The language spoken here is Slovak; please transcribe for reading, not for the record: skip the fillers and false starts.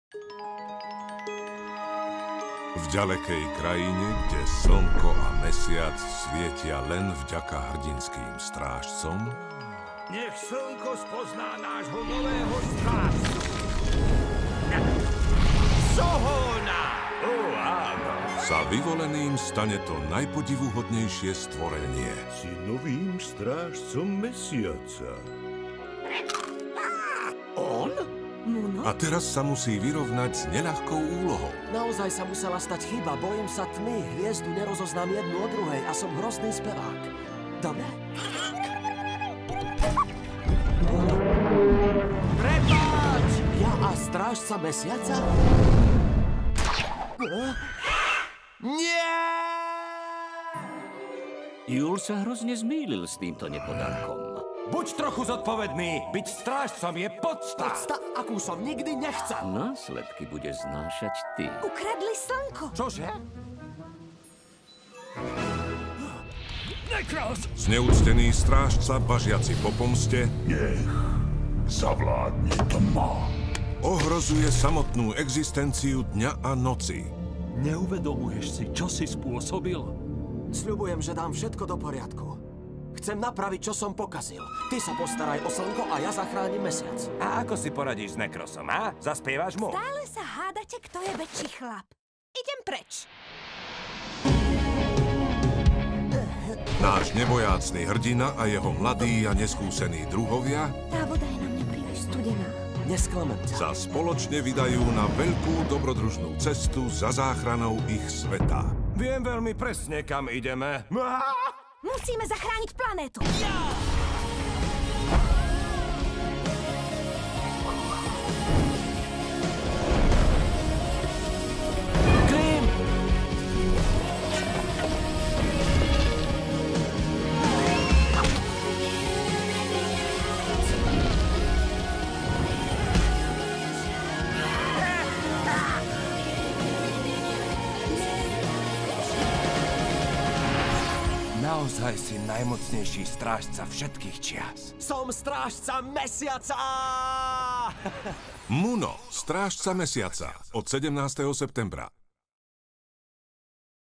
V ďalekej krajine, kde slnko a mesiac svietia len vďaka hrdinským strážcom, nech slnko spozná nášho nového strážcu. Sohona! Áno. sa vyvoleným stane to najpodivuhodnejšie stvorenie. Si novým strážcom mesiaca. On? Muno? A teraz sa musí vyrovnať s neľahkou úlohou. Naozaj sa musela stať chyba. Bojím sa tmy. Hviezdu nerozoznám jednu od druhej a som hrozný spevák. Dobre? Prepáč! Ja a strážca mesiaca? Nie! Jul sa hrozne zmýlil s týmto nepodarkom. Buď trochu zodpovedný. Byť strážcom je podsta. Podsta, akú som nikdy nechcel. Následky bude znášať ty. Ukradli slnko. Čože? Nekros! Zneúctený strážca, bažiaci po pomste, Nech zavládne tma. ohrozuje samotnú existenciu dňa a noci. Neuvedomuješ si, čo si spôsobil? Sľubujem, že dám všetko do poriadku. Chcem napraviť, čo som pokazil. Ty sa postaraj o slnko a ja zachránim mesiac. A ako si poradíš s Nekrosom, a? Zaspievaš mu? Stále sa hádate, kto je väčší chlap. Idem preč. Náš nebojácný hrdina a jeho mladí a neskúsení druhovia Tá voda je na mňa príliš studená. Nesklamem ťa. sa spoločne vydajú na veľkú dobrodružnú cestu za záchranou ich sveta. Viem veľmi presne, kam ideme. Musíme zachrániť planétu. Klim! Naozaj si najmocnejší strážca všetkých čias. Som strážca mesiaca! Muno, strážca mesiaca od 17. septembra.